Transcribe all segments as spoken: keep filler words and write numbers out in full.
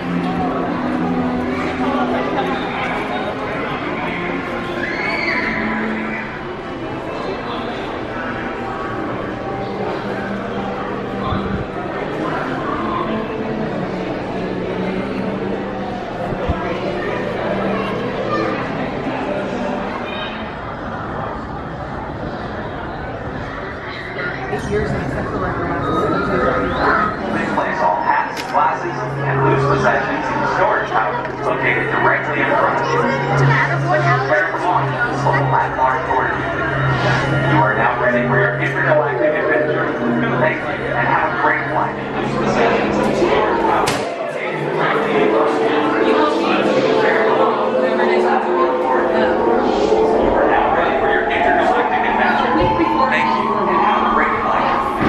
Years and I feel like They place all hats, glasses, and loose possessions in the storage tower located directly in front of you. Prepare for launch for the landmark order. You are now ready for your intergalactic adventure. Thank you and have a great flight. Loose possessions in the storage tower located directly in front of you. Prepare for launch for the landmark order. You are now ready for your intergalactic adventure. Thank you and have a great flight.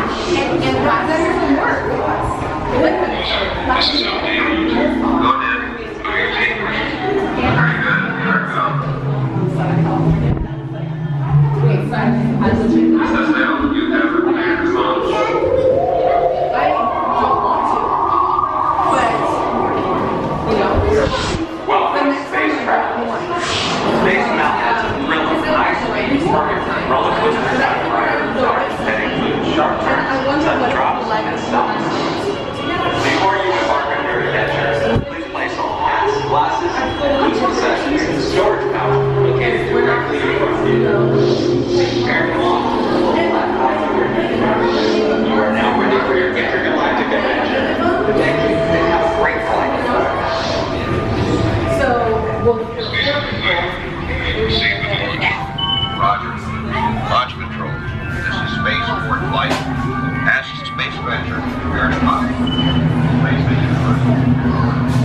This is how David. Go ahead. Do your thing. Very good. Here we go. Cecile, you have a clear response. I don't want to, but, you know. Welcome to space travel. Space Mountain has a thrilling, high-speed, perfect roller coaster ride that includes sharp turns, sudden drops, and stops. Before you embark on your adventures, please place all hats, glasses, and loose possessions in the storage tower located directly in front of you. Prepare for launch. You are now ready for your intergalactic adventure. Thank you and have a great flight. So, well, Proceed with launch. Roger. Launch control. This is spaceport flight. Ask Space Venture. Prepare to copy. Space Venture first.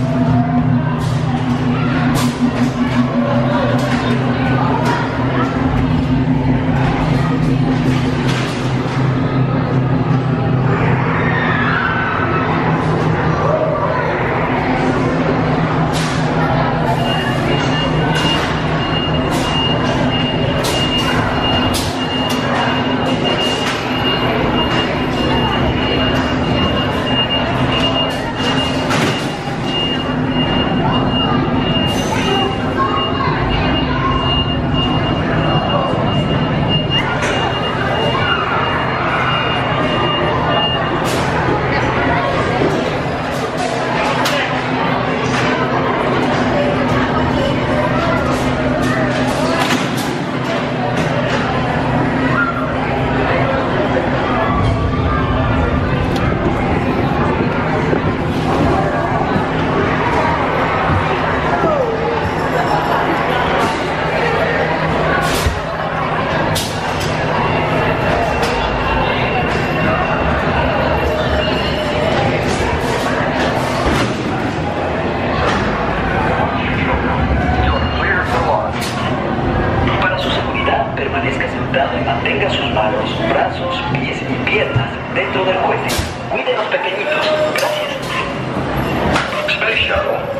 Mantenga sus manos, brazos, pies y piernas dentro del cohete. Cuide a los pequeñitos. Gracias. Space Shuttle.